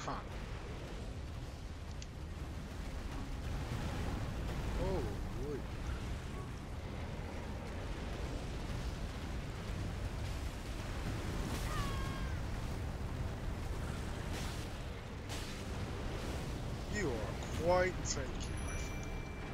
Huh. Oh, boy. You are quite tanky, my friend.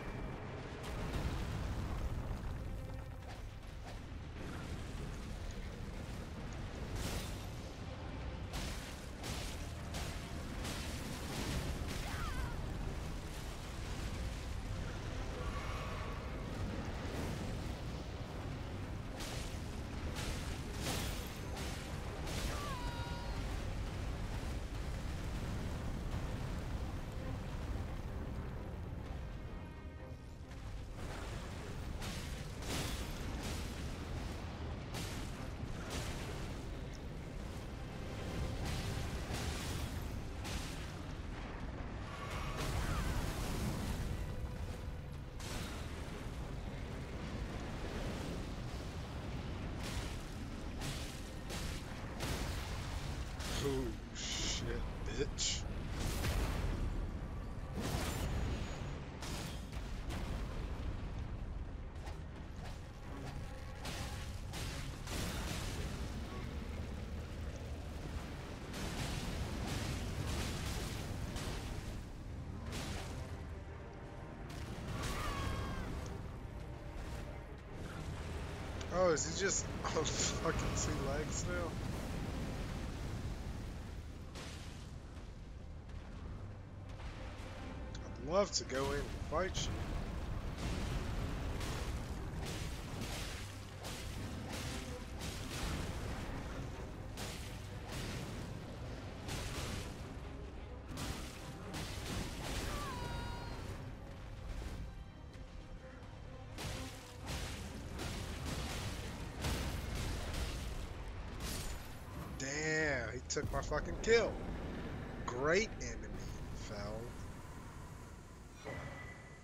Oh, shit, bitch. Oh, is he just on fucking two legs now? I'd love to go in and fight you. Damn, he took my fucking kill. Great enemy, fell.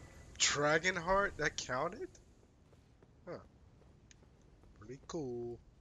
Dragonheart, that counted? Huh, pretty cool.